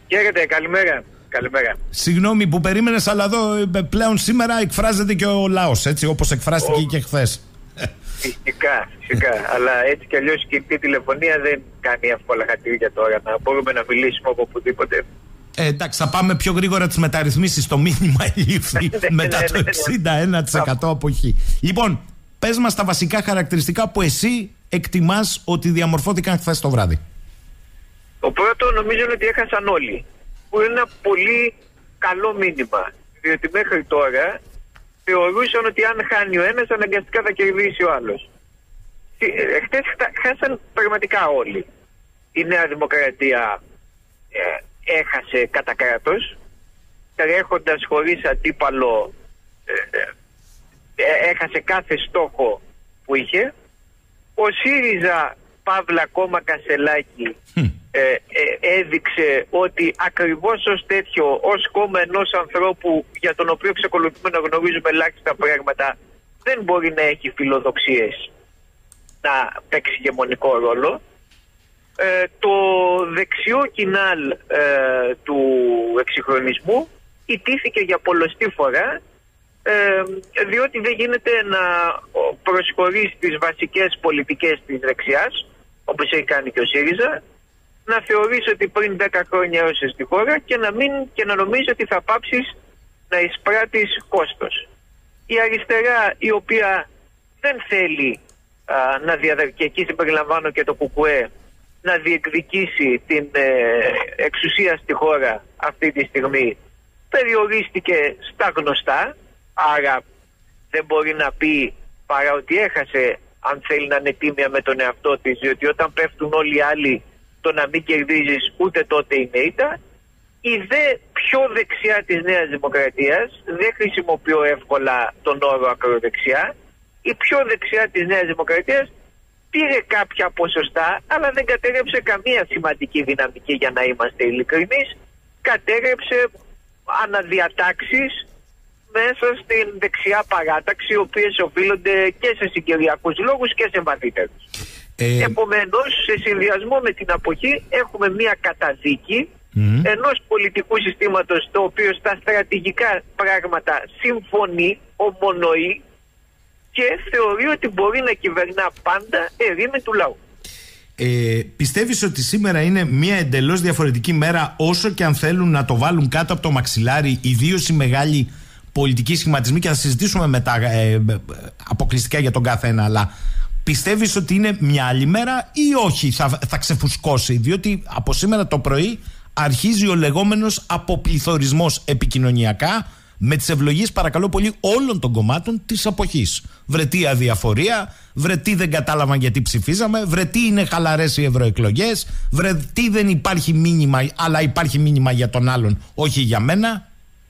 Χαίρετε, καλημέρα. Καλημέρα. Συγγνώμη που περίμενες, αλλά εδώ πλέον σήμερα εκφράζεται και ο λαός, έτσι, όπως εκφράστηκε και χθες. Φυσικά. Αλλά έτσι κι αλλιώς η κινητή τηλεφωνία δεν κάνει εύκολα χατήρια τώρα. Να μπορούμε να μιλήσουμε από οπουδήποτε. Εντάξει, θα πάμε πιο γρήγορα τις μεταρρυθμίσεις. Το μήνυμα λήφθη μετά το 61% αποχή. Λοιπόν, πες μας τα βασικά χαρακτηριστικά που εσύ εκτιμάς ότι διαμορφώθηκαν χθες το βράδυ. Το πρώτο νομίζω είναι ότι έχασαν όλοι. Που είναι ένα πολύ καλό μήνυμα. Διότι μέχρι τώρα θεωρούσαν ότι αν χάνει ο ένας, αναγκαστικά θα κερδίσει ο άλλος. Χτες χάσαν πραγματικά όλοι. Η Νέα Δημοκρατία έχασε κατά κράτος, τρέχοντας χωρίς αντίπαλο, έχασε κάθε στόχο που είχε. Ο ΣΥΡΙΖΑ, παύλα κόμμα Κασελάκη, έδειξε ότι ακριβώς ως τέτοιο, ως κόμμα ενός ανθρώπου για τον οποίο εξακολουθούμε να γνωρίζουμε ελάχιστα πράγματα, δεν μπορεί να έχει φιλοδοξίες να παίξει ηγεμονικό ρόλο. Το δεξιό κοινάλ του εξυγχρονισμού ιτήθηκε για πολλοστή φορά, διότι δεν γίνεται να προσχωρεί στις βασικές πολιτικές της δεξιάς, όπως έχει κάνει και ο ΣΥΡΙΖΑ, να θεωρείς ότι πριν 10 χρόνια έωσες τη χώρα και να νομίζεις ότι θα πάψεις να εισπράττεις κόστος. Η αριστερά, η οποία δεν θέλει να και εκεί συμπεριλαμβάνω και το ΚΚΕ, να διεκδικήσει την εξουσία στη χώρα αυτή τη στιγμή, περιορίστηκε στα γνωστά, άρα δεν μπορεί να πει παρά ότι έχασε, αν θέλει να είναι τίμια με τον εαυτό της, διότι όταν πέφτουν όλοι οι άλλοι, το να μην κερδίζεις ούτε τότε είναι ήττα. Η δε πιο δεξιά της Νέας Δημοκρατίας, δεν χρησιμοποιώ εύκολα τον όρο ακροδεξιά, η πιο δεξιά της Νέας Δημοκρατίας πήρε κάποια ποσοστά, αλλά δεν κατέρεψε καμία σημαντική δυναμική, για να είμαστε ειλικρινείς. Κατέρεψε αναδιατάξεις μέσα στην δεξιά παράταξη, οι οποίες οφείλονται και σε συγκυριακούς λόγους και σε βαθύτερους. Επομένως, σε συνδυασμό με την αποχή έχουμε μια καταδίκη ενός πολιτικού συστήματος, το οποίο στα στρατηγικά πράγματα συμφωνεί, ομονοεί και θεωρεί ότι μπορεί να κυβερνά πάντα ερήμην του λαού. Πιστεύεις ότι σήμερα είναι μια εντελώς διαφορετική μέρα, όσο και αν θέλουν να το βάλουν κάτω από το μαξιλάρι, ιδίως οι μεγάλοι πολιτικοί σχηματισμοί, και θα συζητήσουμε μετά αποκλειστικά για τον κάθε ένα, αλλά πιστεύεις ότι είναι μια άλλη μέρα ή όχι, θα ξεφουσκώσει? Διότι από σήμερα το πρωί αρχίζει ο λεγόμενος αποπληθωρισμός επικοινωνιακά, με τις ευλογίες, παρακαλώ πολύ, όλων των κομμάτων της αποχής. Βρετή αδιαφορία, βρετή δεν κατάλαβαν γιατί ψηφίζαμε, βρετή είναι χαλαρές οι ευρωεκλογές, βρετή δεν υπάρχει μήνυμα, αλλά υπάρχει μήνυμα για τον άλλον, όχι για μένα.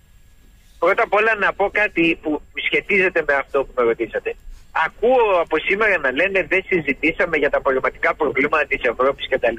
Πρώτα απ' όλα να πω κάτι που σχετίζεται με αυτό που με ρωτήσατε. Ακούω από σήμερα να λένε δεν συζητήσαμε για τα προβληματικά προβλήματα της Ευρώπης κτλ.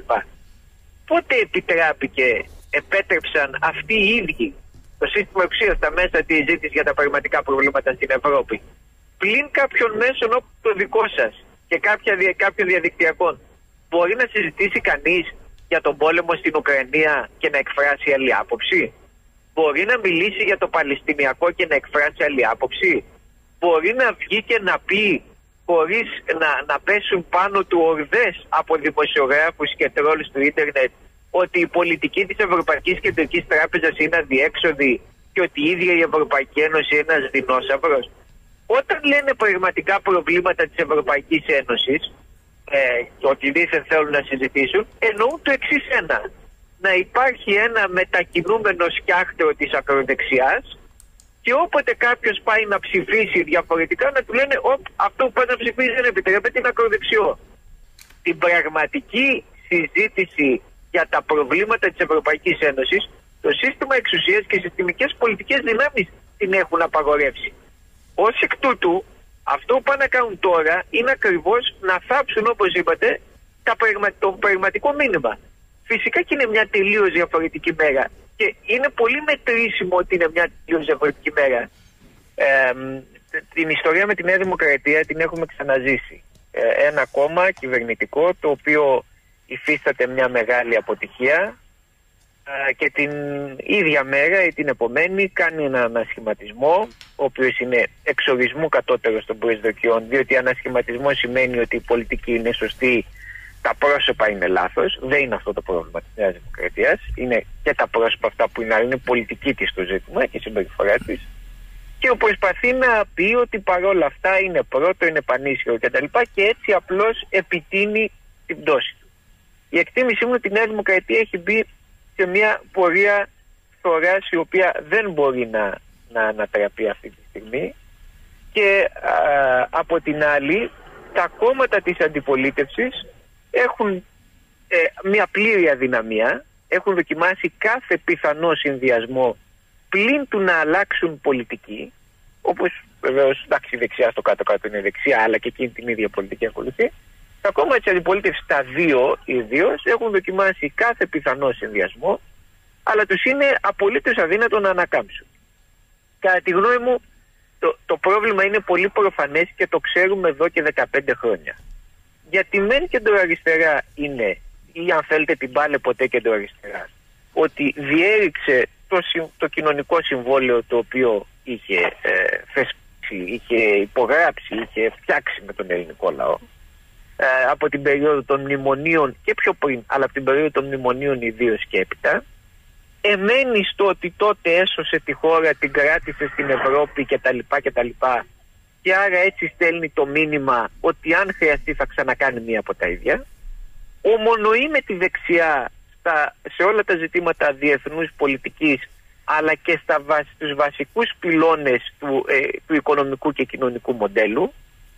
Πότε επιτράπηκε, επέτρεψαν αυτοί οι ίδιοι το σύστημα εξουσίας στα μέσα τη συζήτηση για τα πραγματικά προβλήματα στην Ευρώπη, πλην κάποιων μέσων όπως το δικό σας και κάποιων διαδικτυακών, μπορεί να συζητήσει κανείς για τον πόλεμο στην Ουκρανία και να εκφράσει άλλη άποψη? Μπορεί να μιλήσει για το Παλαιστινιακό και να εκφράσει άλλη άποψη? Μπορεί να βγει και να πει, χωρίς να πέσουν πάνω του ορδές από δημοσιογράφους και τρόλους του ίντερνετ, ότι η πολιτική της Ευρωπαϊκής Κεντρικής Τράπεζας είναι αδιέξοδη και ότι η ίδια η Ευρωπαϊκή Ένωση είναι ένας δεινόσαυρος? Όταν λένε πραγματικά προβλήματα της Ευρωπαϊκής Ένωσης, ότι δήθεν θέλουν να συζητήσουν, εννοούν το εξής ένα: να υπάρχει ένα μετακινούμενο σκιάχτερο της ακροδεξιάς, και όποτε κάποιος πάει να ψηφίσει διαφορετικά να του λένε αυτό που πάει να ψηφίσει δεν επιτρέπεται, είναι ακροδεξιό. Την πραγματική συζήτηση για τα προβλήματα της Ευρωπαϊκής Ένωσης, το σύστημα εξουσίας και οι συστημικές πολιτικές δυνάμεις την έχουν απαγορεύσει. Ως εκ τούτου, αυτό που πάνε να κάνουν τώρα είναι ακριβώς να θάψουν, όπως είπατε, το πραγματικό μήνυμα. Φυσικά και είναι μια τελείως διαφορετική μέρα. Και είναι πολύ μετρήσιμο ότι είναι μια τελείως διαφορετική μέρα. Την ιστορία με τη Νέα Δημοκρατία την έχουμε ξαναζήσει. Ένα κόμμα κυβερνητικό το οποίο υφίσταται μια μεγάλη αποτυχία, και την ίδια μέρα ή την επομένη κάνει ένα ανασχηματισμό, ο οποίος είναι εξορισμού κατώτερος των προσδοκιών, διότι ανασχηματισμό σημαίνει ότι η πολιτική είναι σωστή, τα πρόσωπα είναι λάθος. Δεν είναι αυτό το πρόβλημα της Νέας Δημοκρατίας. Είναι και τα πρόσωπα αυτά που είναι πολιτική της το ζήτημα και η συμπεριφορά της. Και προσπαθεί να πει ότι παρόλα αυτά είναι πρώτο, είναι πανίσχυρο κτλ. Και έτσι απλώς επιτείνει την πτώση του. Η εκτίμησή μου ότι η Νέα Δημοκρατία έχει μπει σε μια πορεία φθοράς η οποία δεν μπορεί να ανατραπεί αυτή τη στιγμή. Και από την άλλη, τα κόμματα της αντιπολίτευσης έχουν μια πλήρη αδυναμία, έχουν δοκιμάσει κάθε πιθανό συνδυασμό πλην του να αλλάξουν πολιτική, όπως βεβαίως η δεξιά στο κάτω-κάτω είναι δεξιά, αλλά και εκείνη την ίδια πολιτική ακολουθεί. Τα κόμματα της αντιπολίτευσης, τα δύο ιδίως, έχουν δοκιμάσει κάθε πιθανό συνδυασμό, αλλά τους είναι απολύτως αδύνατο να ανακάμψουν. Κατά τη γνώμη μου, το πρόβλημα είναι πολύ προφανές και το ξέρουμε εδώ και 15 χρόνια. Γιατί μεν κεντροαριστερά είναι, ή αν θέλετε την πάλε ποτέ κεντροαριστερά, ότι διέριξε το κοινωνικό συμβόλαιο το οποίο είχε θεσπίσει, είχε υπογράψει, είχε φτιάξει με τον ελληνικό λαό από την περίοδο των μνημονίων και πιο πριν, αλλά από την περίοδο των μνημονίων ιδίως και έπειτα, εμένει στο ότι τότε έσωσε τη χώρα, την κράτησε στην Ευρώπη κτλ. Και άρα έτσι στέλνει το μήνυμα ότι αν χρειαστεί θα ξανακάνει μία από τα ίδια. Ομονοεί με τη δεξιά σε όλα τα ζητήματα διεθνούς πολιτικής, αλλά και στους βασικούς πυλώνες του οικονομικού και κοινωνικού μοντέλου.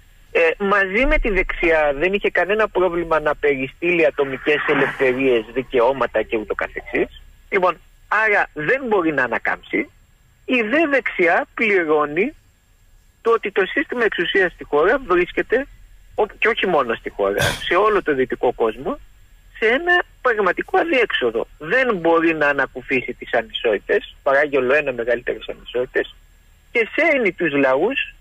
Μαζί με τη δεξιά δεν είχε κανένα πρόβλημα να περιστείλει ατομικές ελευθερίες, δικαιώματα και ούτω καθεξής. Λοιπόν, άρα δεν μπορεί να ανακάμψει. Η δε δεξιά πληρώνει το ότι το σύστημα εξουσίας στη χώρα βρίσκεται, και όχι μόνο στη χώρα, σε όλο το δυτικό κόσμο, σε ένα πραγματικό αδιέξοδο. Δεν μπορεί να ανακουφίσει τις ανισότητες, παράγει ολοένα μεγαλύτερες ανισότητες, και σέρνει τους λαούς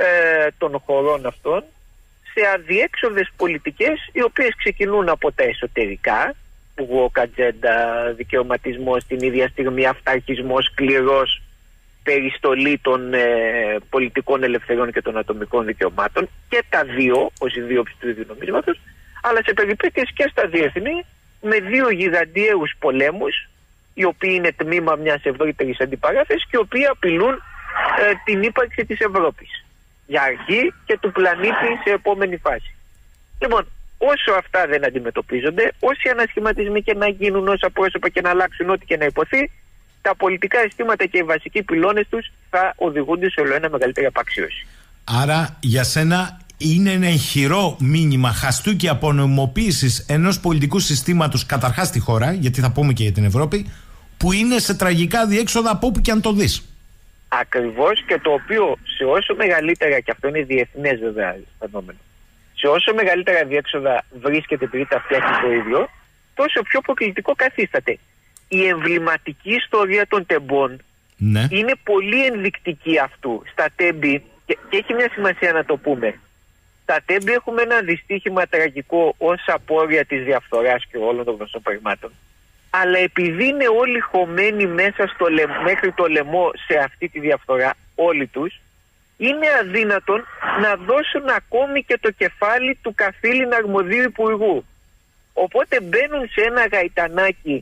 των χωρών αυτών σε αδιέξοδες πολιτικές, οι οποίες ξεκινούν από τα εσωτερικά, woke agenda, δικαιωματισμός, την ίδια στιγμή αυταρχισμός σκληρός, περιστολή των πολιτικών ελευθεριών και των ατομικών δικαιωμάτων, και τα δύο, ως η δίωψη του ίδιου νομίσματος, αλλά σε περιπέτειες και στα διεθνή, με δύο γιγαντιαίους πολέμους, οι οποίοι είναι τμήμα μιας ευρύτερης αντιπαράθεσης και οι οποίοι απειλούν την ύπαρξη της Ευρώπης για αρχή και του πλανήτη σε επόμενη φάση. Λοιπόν, όσο αυτά δεν αντιμετωπίζονται, όσοι ανασχηματισμοί και να γίνουν, όσα πρόσωπα και να αλλάξουν, ό,τι και να υποθεί, τα πολιτικά αισθήματα και οι βασικοί πυλώνες τους θα οδηγούνται σε ολοένα μεγαλύτερη απαξίωση. Άρα για σένα είναι ένα ηχηρό μήνυμα χαστούκι απονομιμοποίησης ενός πολιτικού συστήματος, καταρχάς στη χώρα, γιατί θα πούμε και για την Ευρώπη, που είναι σε τραγικά διέξοδα από όπου και αν το δεις. Ακριβώς, και το οποίο σε όσο μεγαλύτερα, και αυτό είναι διεθνές βέβαια φαινόμενο, σε όσο μεγαλύτερα διέξοδα βρίσκεται επειδή τα φτιάχνει το ίδιο, τόσο πιο προκλητικό καθίσταται. Η εμβληματική ιστορία των τεμπών είναι πολύ ενδεικτική αυτού. Στα τέμπη, και έχει μια σημασία να το πούμε, στα τέμπη έχουμε ένα δυστύχημα τραγικό ως απόρρια της διαφθοράς και όλων των γνωστών πραγμάτων. Αλλά επειδή είναι όλοι χωμένοι μέσα μέχρι το λαιμό σε αυτή τη διαφθορά, όλοι τους, είναι αδύνατον να δώσουν ακόμη και το κεφάλι του καθήλυνα αρμοδίου υπουργού. Οπότε μπαίνουν σε ένα γαϊτανάκι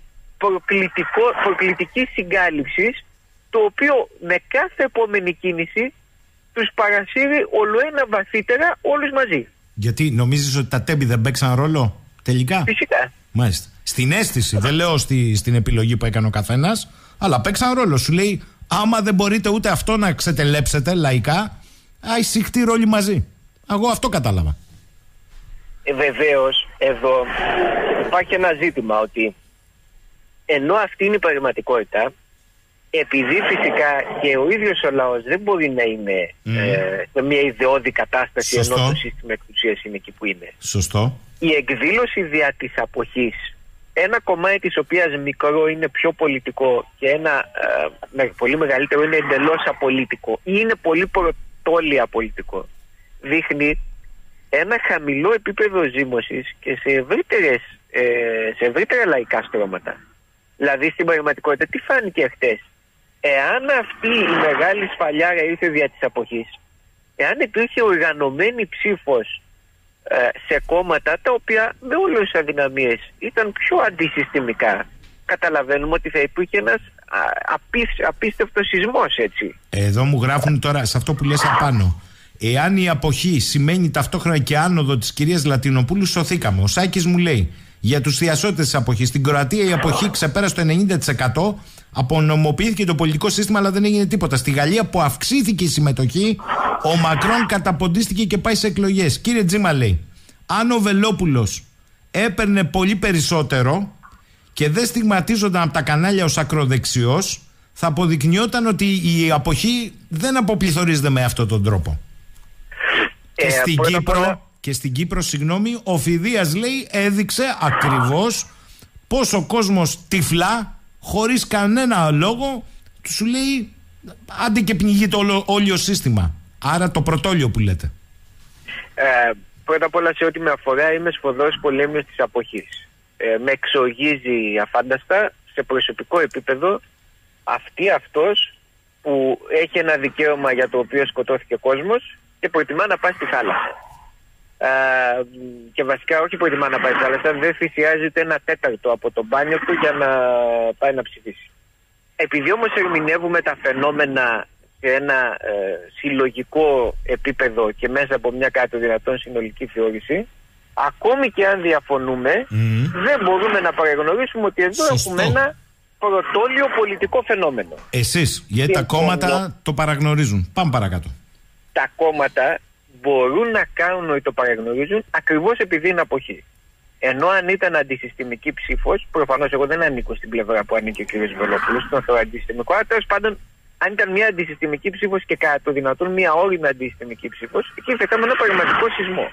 προκλητικής συγκάλυψης, το οποίο με κάθε επόμενη κίνηση τους παρασύρει ολοένα βαθύτερα όλους μαζί. Γιατί νομίζεις ότι τα τέμπη δεν παίξαν ρόλο τελικά? Φυσικά. Μάλιστα. Στην αίσθηση, δεν λέω στην επιλογή που έκανε ο καθένας, αλλά παίξαν ρόλο. Σου λέει, άμα δεν μπορείτε ούτε αυτό να ξετελέψετε λαϊκά, αϊσυχτήρ όλοι μαζί. Εγώ αυτό κατάλαβα. Βεβαίως, εδώ υπάρχει ένα ζήτημα, ότι ενώ αυτή είναι η πραγματικότητα, επειδή φυσικά και ο ίδιος ο λαός δεν μπορεί να είναι σε μια ιδεώδη κατάσταση, ενώ το σύστημα εξουσίας είναι εκεί που είναι. Σωστό. Η εκδήλωση δια της αποχής, ένα κομμάτι της οποίας μικρό είναι πιο πολιτικό και ένα πολύ μεγαλύτερο είναι εντελώς απολυτικό ή είναι πολύ πρωτόλια πολιτικό, δείχνει ένα χαμηλό επίπεδο ζήμωσης και σε ευρύτερα λαϊκά στρώματα. Δηλαδή στην πραγματικότητα τι φάνηκε χτες? Εάν αυτή η μεγάλη σφαλιάρα ήρθε δια της αποχής, εάν υπήρχε οργανωμένη ψήφος σε κόμματα τα οποία με όλες τις αδυναμίες ήταν πιο αντισυστημικά, καταλαβαίνουμε ότι θα υπήρχε ένας απίστευτος σεισμός, έτσι. Εδώ μου γράφουν τώρα σε αυτό που λες απάνω. Εάν η αποχή σημαίνει ταυτόχρονα και άνοδο της κυρίας Λατινοπούλου, σωθήκαμε. Ο Σάκης μου λέει για τους θειασότες της αποχής. Στην Κροατία η αποχή ξεπέρασε το 90%. Απονομοποιήθηκε το πολιτικό σύστημα, αλλά δεν έγινε τίποτα. Στη Γαλλία, που αυξήθηκε η συμμετοχή, ο Μακρόν καταποντίστηκε και πάει σε εκλογές. Κύριε Τζίμα, λέει, αν ο Βελόπουλος έπαιρνε πολύ περισσότερο και δεν στιγματίζονταν από τα κανάλια ως ακροδεξιός, θα αποδεικνυόταν ότι η αποχή δεν αποπληθωρίζεται με αυτόν τον τρόπο. Και στην Κύπρο, συγγνώμη, ο Φιδίας, λέει, έδειξε ακριβώς πως ο κόσμος τυφλά, χωρίς κανένα λόγο, σου λέει άντε και πνιγεί το όλιο σύστημα. Άρα το πρωτόλιο που λέτε. Πρώτα απ' όλα, σε ό,τι με αφορά, είμαι σφοδρός πολέμιος της αποχής. Με εξοργίζει αφάνταστα σε προσωπικό επίπεδο αυτός που έχει ένα δικαίωμα για το οποίο σκοτώθηκε ο κόσμος και προτιμά να πάει στη θάλασσα. Και βασικά όχι προτιμά να πάει στη θάλασσα, δεν θυσιάζεται 1/4 από το μπάνιο του για να πάει να ψηφίσει. Επειδή όμως ερμηνεύουμε τα φαινόμενα σε ένα συλλογικό επίπεδο και μέσα από μια κάτω δυνατόν συνολική θεώρηση, ακόμη και αν διαφωνούμε, δεν μπορούμε να παραγνωρίσουμε ότι εδώ έχουμε ένα πρωτόλιο πολιτικό φαινόμενο. Εσείς, γιατί τα κόμματα το παραγνωρίζουν. Πάμε παρακάτω. Τα κόμματα μπορούν να κάνουν ότι το παραγνωρίζουν ακριβώς επειδή είναι αποχή. Ενώ αν ήταν αντισυστημική ψήφος, προφανώς εγώ δεν ανήκω στην πλευρά που ανήκει ο κ. Βελόπουλος, τον θεωρώ αντισυστημικό, αλλά τέλος πάντων, αν ήταν μια αντισυστημική ψήφος και κατά το δυνατόν μια όριμη αντισυστημική ψήφος, εκεί θα είχαμε ένα πραγματικό σεισμό.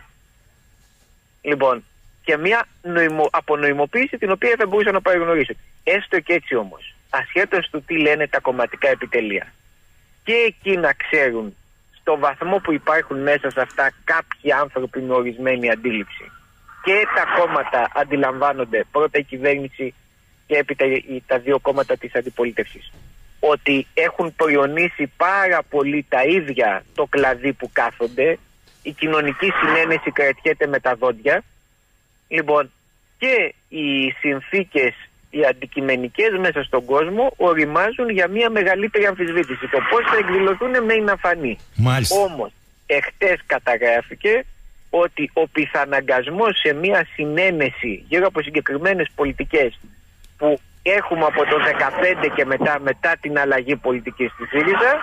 Λοιπόν, και μια απονοημοποίηση την οποία δεν μπορούσα να παραγνωρίσω. Έστω και έτσι όμως, ασχέτως του τι λένε τα κομματικά επιτελεία, και εκεί να ξέρουν στο βαθμό που υπάρχουν μέσα σε αυτά κάποιοι άνθρωποι με ορισμένη αντίληψη, και τα κόμματα αντιλαμβάνονται, πρώτα η κυβέρνηση και έπειτα τα δύο κόμματα της αντιπολίτευσης, ότι έχουν προϊονίσει πάρα πολύ τα ίδια το κλαδί που κάθονται, η κοινωνική συνένεση κρατιέται με τα δόντια. Λοιπόν, και οι συνθήκες, οι αντικειμενικές μέσα στον κόσμο οριμάζουν για μια μεγαλύτερη αμφισβήτηση. Το πώς θα εκδηλωθούν με είναι αφανή. Όμως, εχτες καταγράφηκε ότι ο πιθαναγκασμός σε μια συνένεση γύρω από συγκεκριμένες πολιτικές που έχουμε από το 2015 και μετά την αλλαγή πολιτικής στη ΣΥΡΙΖΑ,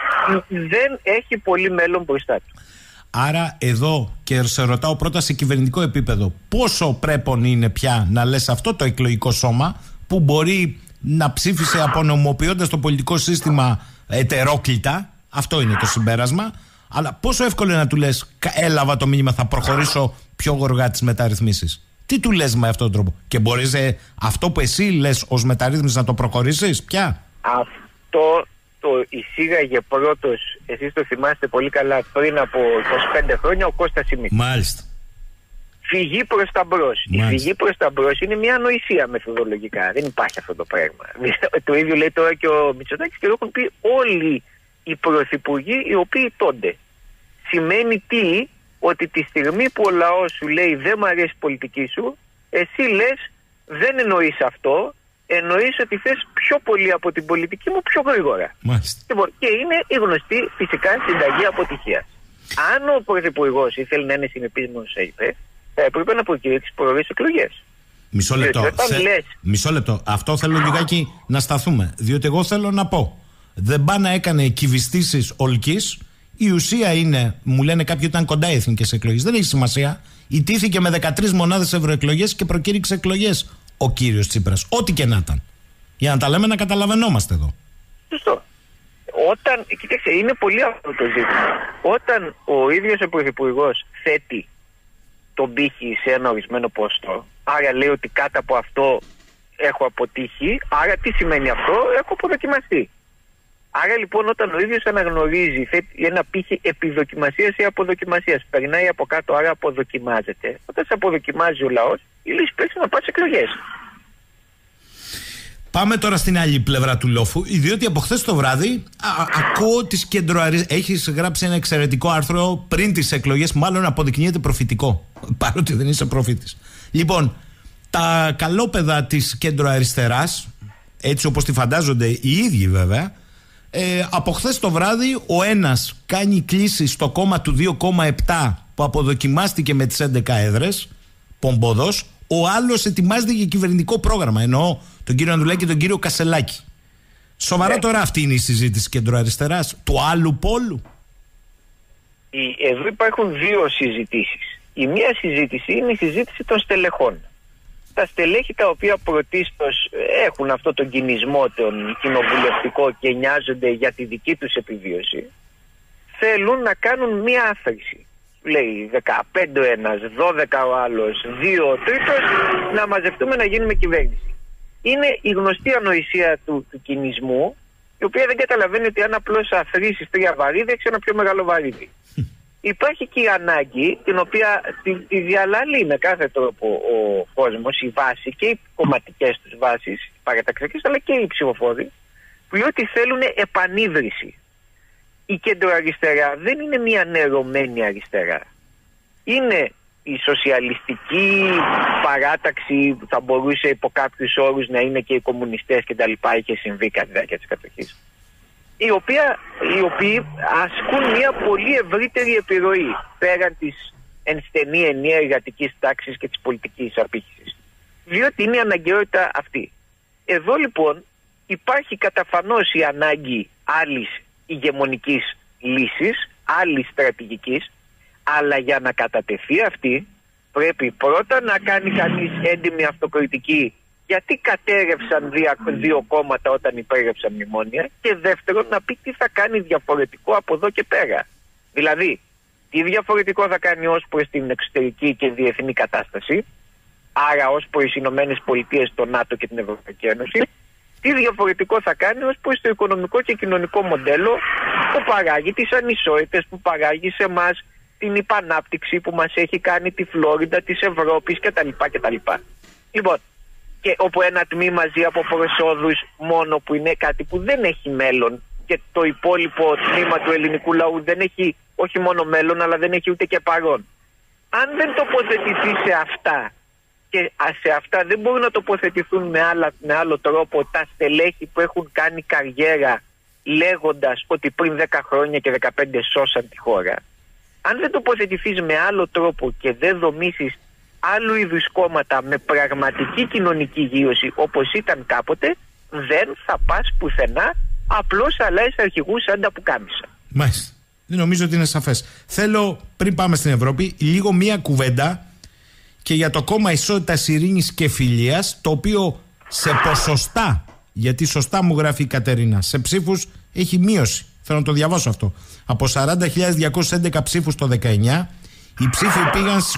δεν έχει πολύ μέλλον μπροστά του. Άρα εδώ, και σε ρωτάω πρώτα σε κυβερνητικό επίπεδο, πόσο πρέπον είναι πια να λες αυτό το εκλογικό σώμα που μπορεί να ψήφισε απονομοποιώντας το πολιτικό σύστημα ετερόκλητα, αυτό είναι το συμπέρασμα, αλλά πόσο εύκολο είναι να του λες έλαβα το μήνυμα, θα προχωρήσω πιο γοργά τις μεταρρυθμίσεις? Τι του λες με αυτόν τον τρόπο? Και μπορείς αυτό που εσύ λες ως μεταρρύθμιση να το προχωρήσεις πια? Αυτό το εισήγαγε πρώτος, εσείς το θυμάστε πολύ καλά, πριν από 25 χρόνια ο Κώστας Σιμίτης. Μάλιστα. Φυγή προς τα μπρος. Η φυγή προς τα μπρος είναι μια ανοησία μεθοδολογικά. Δεν υπάρχει αυτό το πράγμα. Το ίδιο λέει τώρα και ο Μητσοτάκης και το έχουν πει όλοι οι πρωθυπουργοί οι οποίοι τόνται. Σημαίνει τι? Ότι τη στιγμή που ο λαός σου λέει δεν μου αρέσει η πολιτική σου, εσύ λες δεν εννοείς αυτό, εννοείς ότι θες πιο πολύ από την πολιτική μου πιο γρήγορα. Και είναι η γνωστή φυσικά συνταγή αποτυχίας. Αν ο πρωθυπουργός ήθελε να είναι συνεπής με όσα είπε, θα έπρεπε να προκυρεί τις προορίες εκλογές. Μισό λεπτό. Αυτό θέλω λιγάκι να σταθούμε. Διότι εγώ θέλω να πω, δεν πάει να έκανε κυβιστήσεις ολκής. Η ουσία είναι, μου λένε κάποιοι ότι ήταν κοντά οι εθνικές εκλογές. Δεν έχει σημασία. Ιτήθηκε με 13 μονάδες ευρωεκλογές και προκήρυξε εκλογές ο κύριος Τσίπρας. Ό,τι και να ήταν. Για να τα λέμε να καταλαβαίνόμαστε εδώ. Σωστό. Κοίταξε, είναι πολύ αυτό το ζήτημα. Όταν ο ίδιος ο πρωθυπουργός θέτει τον πύχη σε ένα ορισμένο πόστο, άρα λέει ότι κάτω από αυτό έχω αποτύχει, άρα τι σημαίνει αυτό? Έχω αποδοκιμαστεί. Άρα λοιπόν όταν ο ίδιος αναγνωρίζει ένα πύχη επιδοκιμασίας ή αποδοκιμασίας, περνάει από κάτω, άρα αποδοκιμάζεται. Όταν σε αποδοκιμάζει ο λαός, η λύση πρέπει να πάει σε εκλογές. Πάμε τώρα στην άλλη πλευρά του λόφου, διότι από χθες το βράδυ ακούω τις κεντροαριστερές. Έχεις γράψει ένα εξαιρετικό άρθρο πριν τις εκλογές, μάλλον αποδεικνύεται προφητικό, παρότι δεν είσαι προφήτης. Λοιπόν, τα καλόπεδα της κεντροαριστεράς, έτσι όπως τη φαντάζονται οι ίδιοι βέβαια, από χθες το βράδυ ο ένας κάνει κλίση στο κόμμα του 2,7 που αποδοκιμάστηκε με τις 11 έδρες, πομπόδος. Ο άλλος ετοιμάζεται για κυβερνητικό πρόγραμμα. Εννοώ τον κύριο Ανδρουλάκη και τον κύριο Κασελάκη. Σοβαρά τώρα αυτή είναι η συζήτηση κεντροαριστεράς, του άλλου πόλου. Εδώ υπάρχουν δύο συζητήσεις. Η μία συζήτηση είναι η συζήτηση των στελεχών. Τα στελέχη τα οποία πρωτίστως έχουν αυτό τον κινησμό, τον κοινοβουλευτικό και νοιάζονται για τη δική τους επιβίωση, θέλουν να κάνουν μία άθροιση. Λέει 15 ο ένας, 12 ο άλλος, 2 ο τρίτος, να μαζευτούμε να γίνουμε κυβέρνηση. Είναι η γνωστή ανοησία του κινησμού, η οποία δεν καταλαβαίνει ότι αν απλώς αθροίσεις 3 βαρύδια, έχεις ένα πιο μεγάλο βαρύδι. Υπάρχει και η ανάγκη, την οποία τη διαλαλεί με κάθε τρόπο ο κόσμος, η βάση και οι κομματικές τους βάσεις, οι παραταξιακές, αλλά και οι ψηφοφόροι, που λέει ότι θέλουν επανίδρυση. Η κεντροαριστερά δεν είναι μια νερωμένη αριστερά. Είναι η σοσιαλιστική παράταξη που θα μπορούσε υπό κάποιους όρους να είναι και οι κομμουνιστές και τα λοιπά, είχε συμβεί κατά τη διάρκεια της κατοχής. Οι οποίοι ασκούν μια πολύ ευρύτερη επιρροή πέραν της εν στενή ενιαία εργατικής τάξης και της πολιτικής απήχησης. Διότι είναι η αναγκαιότητα αυτή. Εδώ λοιπόν υπάρχει καταφανώς η ανάγκη άλλης ηγεμονικής λύσης, άλλης στρατηγικής, αλλά για να κατατεθεί αυτή πρέπει πρώτα να κάνει κανείς έντιμη αυτοκριτική γιατί κατέρευσαν δύο κόμματα όταν υπέγραψαν μνημόνια, και δεύτερον να πει τι θα κάνει διαφορετικό από εδώ και πέρα. Δηλαδή, τι διαφορετικό θα κάνει ως προς την εξωτερική και διεθνή κατάσταση, άρα ως προς τις Ηνωμένες Πολιτείες, το ΝΑΤΟ και την Ευρωπαϊκή Ένωση, τι διαφορετικό θα κάνει ως προς το οικονομικό και κοινωνικό μοντέλο που παράγει τις ανισότητες, που παράγει σε εμάς την υπανάπτυξη που μας έχει κάνει τη Φλόριντα της Ευρώπης κτλ. Λοιπόν, και όπου ένα τμήμα ζει από προσόδους μόνο, που είναι κάτι που δεν έχει μέλλον, και το υπόλοιπο τμήμα του ελληνικού λαού δεν έχει όχι μόνο μέλλον, αλλά δεν έχει ούτε και παρόν. Αν δεν τοποθετηθεί σε αυτά, και σε αυτά δεν μπορούν να τοποθετηθούν με άλλο τρόπο τα στελέχη που έχουν κάνει καριέρα λέγοντας ότι πριν 10 χρόνια και 15 σώσαν τη χώρα, αν δεν τοποθετηθείς με άλλο τρόπο και δεν δομήσεις άλλου είδους κόμματα με πραγματική κοινωνική γύρωση όπως ήταν κάποτε, δεν θα πας πουθενά, απλώς αλλάζεις αρχηγούς σαν τα πουκάμισα. Μάλιστα. Δεν νομίζω ότι είναι σαφές. Θέλω πριν πάμε στην Ευρώπη λίγο μία κουβέντα και για το κόμμα Ισότητας, Ειρήνης και Φιλίας, το οποίο σε ποσοστά, γιατί σωστά μου γράφει η Κατερίνα, σε ψήφους έχει μείωση. Θέλω να το διαβάσω αυτό. Από 40.211 ψήφους το 19, οι ψήφοι πήγαν στις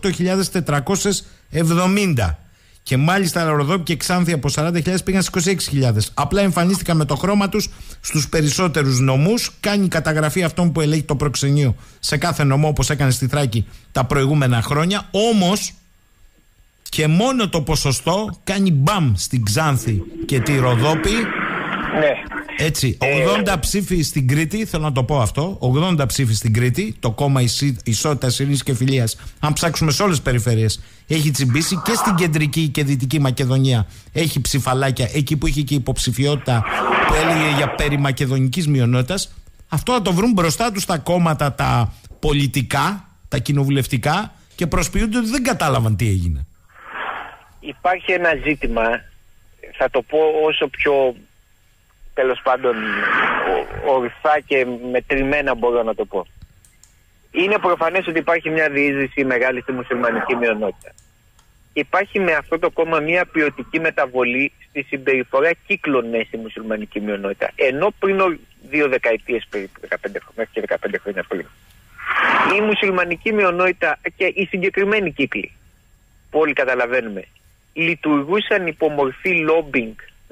28.470. Και μάλιστα Ροδόπη και Ξάνθη από 40.000 πήγαν στις 26.000. Απλά εμφανίστηκαν με το χρώμα τους στους περισσότερους νομούς. Κάνει καταγραφή αυτών που ελέγχει το προξενείο σε κάθε νομό, όπως έκανε στη Θράκη τα προηγούμενα χρόνια. Όμως και μόνο το ποσοστό κάνει μπαμ στην Ξάνθη και τη Ροδόπη. Ναι. Έτσι, 80 ψήφοι στην Κρήτη, θέλω να το πω αυτό. 80 ψήφοι στην Κρήτη, το κόμμα Ισότητας, Ειρήνης και Φιλίας. Αν ψάξουμε σε όλες τις περιφέρειες, έχει τσιμπήσει, και στην κεντρική και δυτική Μακεδονία έχει ψηφαλάκια. Εκεί που είχε και υποψηφιότητα που έλεγε για περί μακεδονικής μειονότητας. Αυτό θα το βρουν μπροστά τους τα κόμματα τα πολιτικά, τα κοινοβουλευτικά, και προσποιούνται ότι δεν κατάλαβαν τι έγινε. Υπάρχει ένα ζήτημα, θα το πω όσο πιο, τέλος πάντων, ορθά και μετρημένα μπορώ να το πω. Είναι προφανές ότι υπάρχει μια διείσδυση μεγάλη στη μουσουλμανική μειονότητα. Υπάρχει με αυτό το κόμμα μια ποιοτική μεταβολή στη συμπεριφορά κύκλων στη μουσουλμανική μειονότητα. Ενώ πριν 2 δεκαετίες περίπου, 15 χρόνια πριν, η μουσουλμανική μειονότητα και οι συγκεκριμένοι κύκλοι, που όλοι καταλαβαίνουμε, λειτουργούσαν υπό μορφή lobbying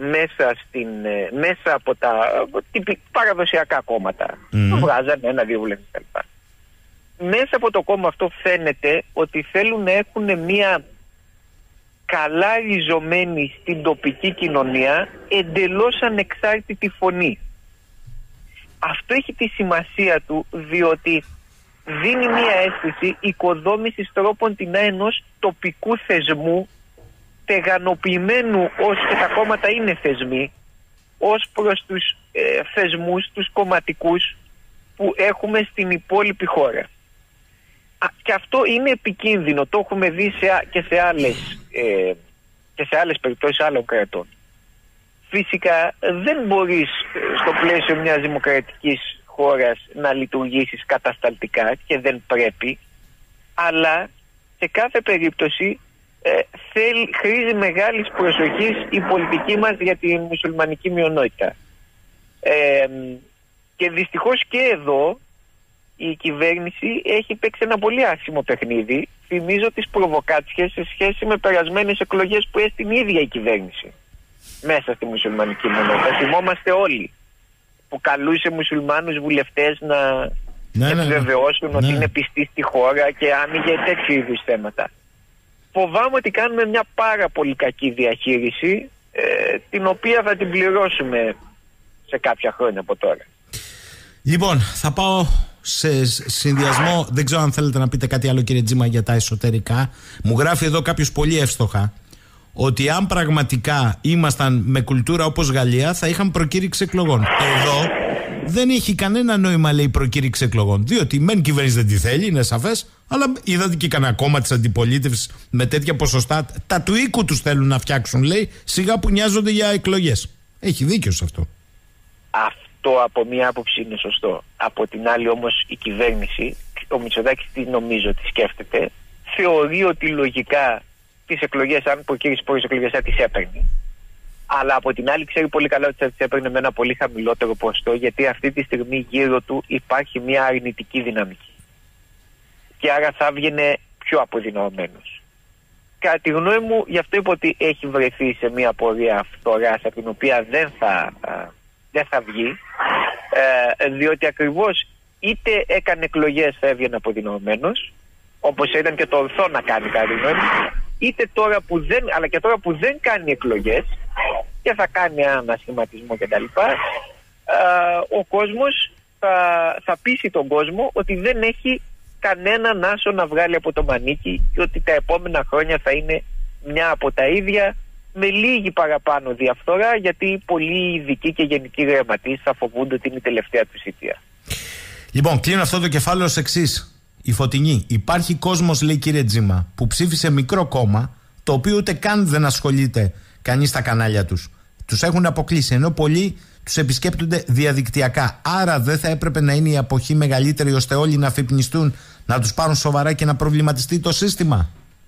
μέσα από τα παραδοσιακά κόμματα. Βγάζανε 1-2 βουλευτές κτλ. Μέσα από το κόμμα αυτό φαίνεται ότι θέλουν να έχουν μια καλά ριζωμένη στην τοπική κοινωνία, εντελώς ανεξάρτητη φωνή. Αυτό έχει τη σημασία του, διότι δίνει μια αίσθηση οικοδόμησης τρόπον την ενός τοπικού θεσμού, στεγανοποιημένου όσο και τα κόμματα είναι θεσμοί, ως προς τους θεσμούς, τους κομματικούς που έχουμε στην υπόλοιπη χώρα. Και αυτό είναι επικίνδυνο, το έχουμε δει και σε άλλες περιπτώσεις άλλων κρατών. Φυσικά δεν μπορείς στο πλαίσιο μιας δημοκρατικής χώρας να λειτουργήσεις κατασταλτικά και δεν πρέπει, αλλά σε κάθε περίπτωση χρήζει μεγάλης προσοχής η πολιτική μας για τη μουσουλμανική μειονότητα. Και δυστυχώς και εδώ η κυβέρνηση έχει παίξει ένα πολύ άσχημο παιχνίδι. Θυμίζω τις προβοκάτσιες σε σχέση με περασμένες εκλογές που έστεινε η ίδια η κυβέρνηση μέσα στη μουσουλμανική μειονότητα. Θυμόμαστε όλοι που καλούσε μουσουλμάνους βουλευτές να επιβεβαιώσουν ότι είναι πιστοί στη χώρα και άνοιγε τέτοιου είδους θέματα. Φοβάμαι ότι κάνουμε μια πάρα πολύ κακή διαχείριση, την οποία θα την πληρώσουμε σε κάποια χρόνια από τώρα. Λοιπόν, θα πάω σε συνδυασμό. Δεν ξέρω αν θέλετε να πείτε κάτι άλλο, κύριε Τζίμα, για τα εσωτερικά. Μου γράφει εδώ κάποιος πολύ εύστοχα ότι αν πραγματικά ήμασταν με κουλτούρα όπως Γαλλία, θα είχαν προκήρυξη εκλογών. Εδώ δεν έχει κανένα νόημα, λέει, προκήρυξη εκλογών. Διότι μεν κυβέρνηση δεν τη θέλει, είναι σαφές, αλλά είδατε και κανένα κόμμα της αντιπολίτευσης με τέτοια ποσοστά. Τα του οίκου τους θέλουν να φτιάξουν, λέει, σιγά που νοιάζονται για εκλογές. Έχει δίκιο σε αυτό. Αυτό από μία άποψη είναι σωστό. Από την άλλη όμως η κυβέρνηση, ο Μητσοτάκης τι νομίζω ότι σκέφτεται, θεωρεί ότι λογικά τις εκλογές, αν προκήρυξει πρώτες εκλογές, θα τις έπαιρνε. Αλλά από την άλλη ξέρει πολύ καλά ότι θα τις έπαιρνε με ένα πολύ χαμηλότερο ποσοστό, γιατί αυτή τη στιγμή γύρω του υπάρχει μια αρνητική δυναμική. Και άρα θα έβγαινε πιο αποδυναμωμένος. Κατά τη γνώμη μου, γι' αυτό είπα ότι έχει βρεθεί σε μια πορεία φθοράς από την οποία δεν θα βγει, διότι ακριβώς είτε έκανε εκλογές θα έβγαινε αποδυναμωμένος, όπως ήταν και το ορθό να κάνει, κατά τη γνώμη μου, αλλά και τώρα που δεν κάνει εκλογές και θα κάνει ένα ανασχηματισμό κτλ. Ο κόσμος θα πείσει τον κόσμο ότι δεν έχει κανέναν άσο να βγάλει από το μανίκι και ότι τα επόμενα χρόνια θα είναι μια από τα ίδια, με λίγη παραπάνω διαφθορά, γιατί πολλοί ειδικοί και γενικοί γραμματείς θα φοβούνται ότι είναι η τελευταία του θητεία. Λοιπόν, κλείνω αυτό το κεφάλαιο ως εξής. Η Φωτεινή. Υπάρχει κόσμος, λέει, κύριε Τζίμα, που ψήφισε μικρό κόμμα, το οποίο ούτε καν δεν ασχολείται κανείς στα κανάλια τους. Τους έχουν αποκλείσει, ενώ πολλοί τους επισκέπτονται διαδικτυακά. Άρα δεν θα έπρεπε να είναι η αποχή μεγαλύτερη, ώστε όλοι να αφυπνιστούν, να τους πάρουν σοβαρά και να προβληματιστεί το σύστημα?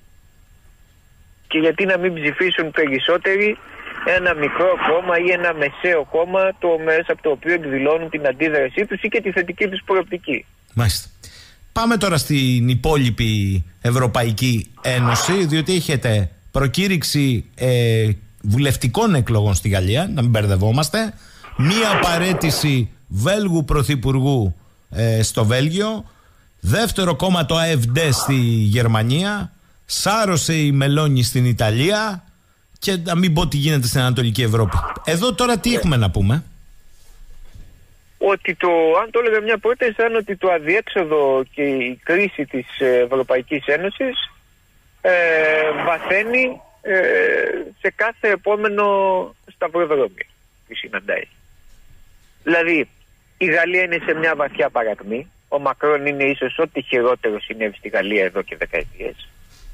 Και γιατί να μην ψηφίσουν περισσότεροι ένα μικρό κόμμα ή ένα μεσαίο κόμμα, μέσα από το οποίο εκδηλώνουν την αντίδρασή τους ή και τη θετική τους προοπτική? Μάλιστα. Πάμε τώρα στην υπόλοιπη Ευρωπαϊκή Ένωση, διότι έχετε προκήρυξη βουλευτικών εκλογών στη Γαλλία, να μην μπερδευόμαστε, μία παραίτηση Βέλγου πρωθυπουργού στο Βέλγιο, δεύτερο κόμμα το AfD στη Γερμανία, σάρωσε η Μελώνη στην Ιταλία και να μην πω τι γίνεται στην Ανατολική Ευρώπη. Εδώ τώρα τι έχουμε να πούμε? Ότι αν το έλεγα μια πρόταση, ήταν ότι το αδιέξοδο και η κρίση της Ευρωπαϊκής Ένωσης βαθαίνει σε κάθε επόμενο σταυροδρόμι που συναντάει. Δηλαδή η Γαλλία είναι σε μια βαθιά παρακμή. Ο Μακρόν είναι ίσως ό,τι χειρότερο συνέβη στη Γαλλία εδώ και δεκαετίες.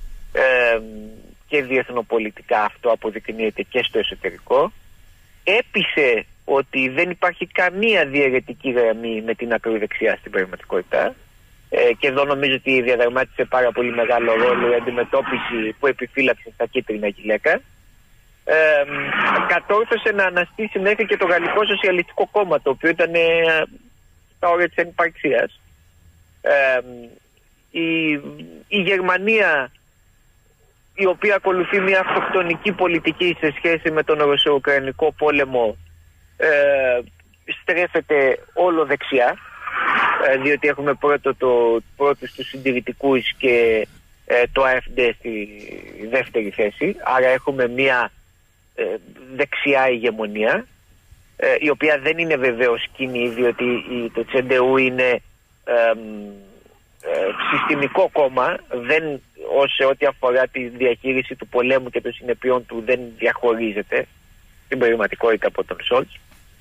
Και διεθνοπολιτικά αυτό αποδεικνύεται και στο εσωτερικό. Έπεισε ότι δεν υπάρχει καμία διαιρετική γραμμή με την ακροδεξιά στην πραγματικότητα. Και εδώ νομίζω ότι διαδραμάτισε πάρα πολύ μεγάλο ρόλο η αντιμετώπιση που επιφύλαξε στα κίτρινα γυλαίκα. Κατόρθωσε να αναστήσει μέχρι και το Γαλλικό Σοσιαλιστικό Κόμμα, το οποίο ήταν στα όρια της ανυπαρξίας. Η Γερμανία, η οποία ακολουθεί μια αυτοκτονική πολιτική σε σχέση με τον Ρωσο-Ουκρανικό πόλεμο, στρέφεται όλο δεξιά, διότι έχουμε πρώτους τους συντηρητικούς και το AfD στη δεύτερη θέση. Άρα έχουμε μια δεξιά ηγεμονία, η οποία δεν είναι βεβαίως κοινή, διότι το CDU είναι συστημικό κόμμα, δεν, σε ό,τι αφορά τη διαχείριση του πολέμου και των συνεπειών του, δεν διαχωρίζεται στην πραγματικότητα από τον Σόλτς.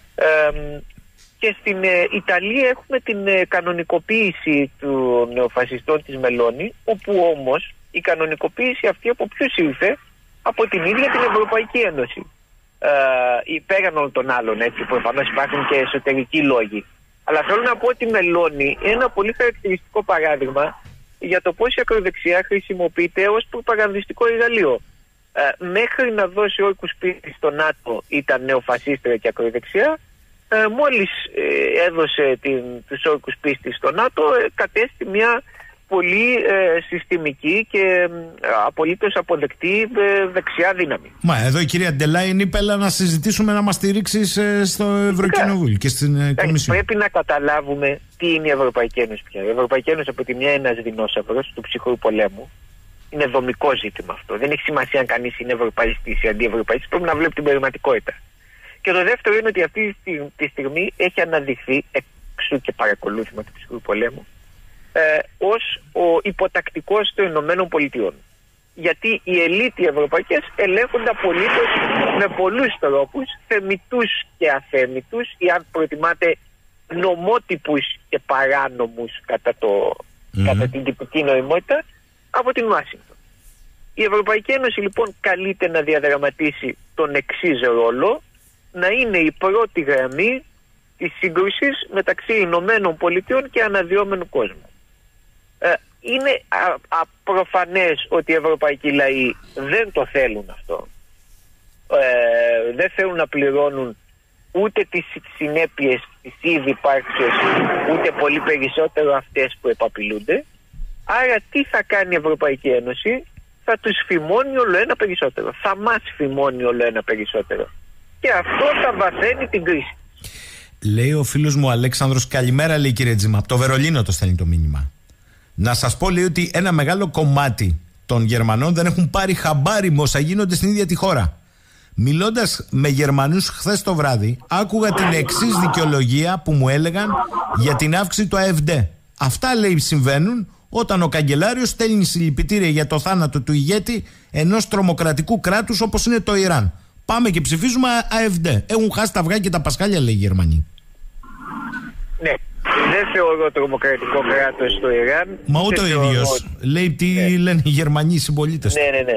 Και στην Ιταλία έχουμε την κανονικοποίηση των νεοφασιστών της Μελώνη, όπου όμως η κανονικοποίηση αυτή από ποιους ήρθε? Από την ίδια την Ευρωπαϊκή Ένωση. Πέραν όλων των άλλων, έτσι, προφανώς υπάρχουν και εσωτερικοί λόγοι. Αλλά θέλω να πω ότι η Μελώνη είναι ένα πολύ χαρακτηριστικό παράδειγμα για το πώς η ακροδεξιά χρησιμοποιείται ως προπαγανδιστικό εργαλείο. Μέχρι να δώσει όρκους πίστη στο ΝΑΤΟ ήταν νεοφασίστρια και ακροδεξιά. Μόλις έδωσε τους όρκους πίστη στο ΝΑΤΟ, κατέστη μια πολύ συστημική και απολύτως αποδεκτή δεξιά δύναμη. Εδώ η κυρία Ντελάιν είπε να συζητήσουμε να μας στηρίξει στο Ευρωκοινοβούλιο και στην Κομισιόν. Πρέπει να καταλάβουμε τι είναι η Ευρωπαϊκή Ένωση πια. Η Ευρωπαϊκή Ένωση από τη μια είναι ένας δεινόσαυρος του ψυχρού πολέμου. Είναι δομικό ζήτημα αυτό. Δεν έχει σημασία αν κανείς είναι ευρωπαϊστής ή αντιευρωπαϊστής. Πρέπει να βλέπει την πραγματικότητα. Και το δεύτερο είναι ότι αυτή τη στιγμή έχει αναδειχθεί, εξού και παρακολούθημα του ψυχρού πολέμου, ως ο υποτακτικός των Ηνωμένων Πολιτειών. Γιατί οι ελίτ οι ευρωπαϊκές ελέγχονται απολύτως με πολλούς τρόπους, θεμιτούς και αθέμιτους, ή αν προτιμάτε νομότυπους και παράνομους κατά την τυπική νοημότητα, από την Ουάσιγκτον. Η Ευρωπαϊκή Ένωση λοιπόν καλείται να διαδραματίσει τον εξής ρόλο, να είναι η πρώτη γραμμή της σύγκρουσης μεταξύ Ηνωμένων Πολιτειών και αναδυόμενου κόσμου. Είναι προφανές ότι οι ευρωπαϊκοί λαοί δεν το θέλουν αυτό. Δεν θέλουν να πληρώνουν ούτε τις συνέπειες της ήδη υπάρξεως, ούτε πολύ περισσότερο αυτές που επαπειλούνται. Άρα τι θα κάνει η Ευρωπαϊκή Ένωση? Θα τους φημώνει όλο ένα περισσότερο. Θα μας φημώνει όλο ένα περισσότερο. Και αυτό θα βαθαίνει την κρίση. Λέει ο φίλος μου Αλέξανδρος, καλημέρα, λέει, κύριε Τζίμα, από το Βερολίνο το στέλνει το μήνυμα. Να σας πω, λέει, ότι ένα μεγάλο κομμάτι των Γερμανών δεν έχουν πάρει χαμπάρι με όσα γίνονται στην ίδια τη χώρα. Μιλώντας με Γερμανούς χθες το βράδυ, άκουγα την εξής δικαιολογία που μου έλεγαν για την αύξηση του AfD. Αυτά, λέει, συμβαίνουν όταν ο καγκελάριος στέλνει συλληπιτήρια για το θάνατο του ηγέτη ενός τρομοκρατικού κράτους όπως είναι το Ιράν. Πάμε και ψηφίζουμε AfD. Έχουν χάσει τα αυγά και τα πασχάλια, λέει, οι Γερμανοί. Ναι. Δεν θεωρώ τρομοκρατικό κράτος στο Ιράν. Μα ούτε ο ίδιος. Λέει τι λένε οι Γερμανοί συμπολίτες. Ναι.